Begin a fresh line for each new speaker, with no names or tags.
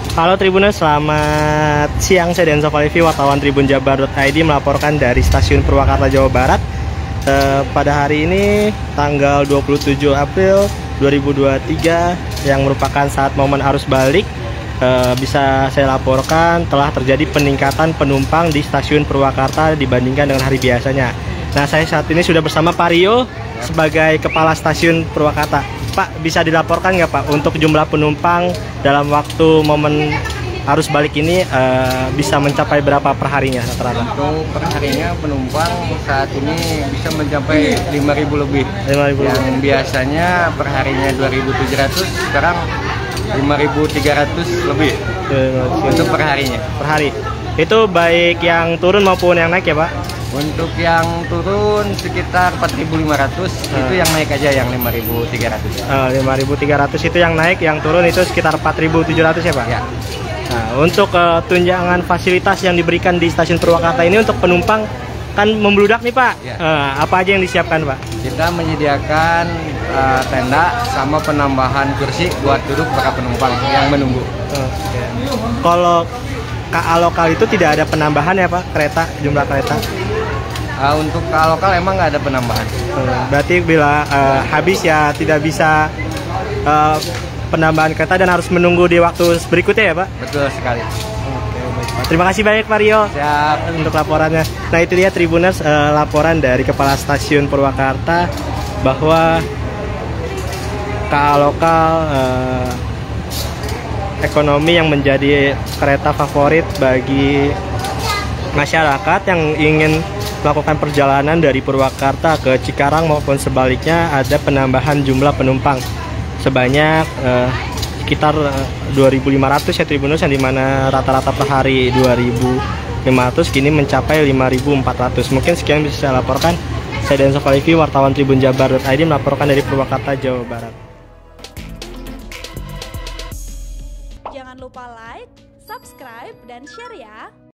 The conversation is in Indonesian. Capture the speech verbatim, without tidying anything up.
Halo Tribuners, selamat siang. Saya Denso Valevi, wartawan Tribun Jabar dot I D melaporkan dari Stasiun Purwakarta, Jawa Barat. eh, Pada hari ini tanggal dua puluh tujuh April dua ribu dua puluh tiga, yang merupakan saat momen arus balik, eh, bisa saya laporkan telah terjadi peningkatan penumpang di Stasiun Purwakarta dibandingkan dengan hari biasanya. Nah, saya saat ini sudah bersama Pak Rio sebagai Kepala Stasiun Purwakarta. Pak, bisa dilaporkan nggak Pak untuk jumlah penumpang dalam waktu momen arus balik ini uh, bisa mencapai berapa perharinya rata-rata?
Untuk perharinya penumpang saat ini bisa mencapai lima ribu lebih.
lima ribu
Yang biasanya perharinya dua ribu tujuh ratus, sekarang lima ribu tiga ratus lebih untuk perharinya.
Per hari. Itu baik yang turun maupun yang naik ya Pak?
Untuk yang turun sekitar empat ribu lima ratus,
uh.
itu yang naik aja yang lima ribu tiga ratus.
Uh, lima ribu tiga ratus itu yang naik, yang turun itu sekitar empat ribu tujuh ratus ya Pak?
Ya.
Nah, untuk uh, tunjangan fasilitas yang diberikan di Stasiun Purwakarta ini untuk penumpang kan membludak nih Pak.
Ya.
Uh, apa aja yang disiapkan Pak?
Kita menyediakan uh, tenda sama penambahan kursi buat duduk para penumpang yang menunggu.
Uh, okay. Kalau K A lokal itu tidak ada penambahan ya Pak, kereta, jumlah kereta?
Uh, untuk K A lokal emang nggak ada penambahan.
Uh, berarti bila uh, habis ya tidak bisa uh, penambahan kereta dan harus menunggu di waktu berikutnya ya Pak?
Betul sekali.
Oke, baik Pak. Terima kasih banyak Pak Rio.
Siap.
Untuk laporannya. Nah, itu dia Tribuners, uh, laporan dari Kepala Stasiun Purwakarta bahwa K A lokal uh, ekonomi yang menjadi kereta favorit bagi masyarakat yang ingin melakukan perjalanan dari Purwakarta ke Cikarang maupun sebaliknya, ada penambahan jumlah penumpang sebanyak eh, sekitar eh, dua ribu lima ratus ya Tribuners, yang dimana rata-rata per hari dua ribu lima ratus kini mencapai lima ribu empat ratus. Mungkin sekian bisa saya laporkan. Saya Denso Valevi, wartawan Tribun Jabar dot I D melaporkan dari Purwakarta, Jawa Barat.
Jangan lupa like, subscribe, dan share ya.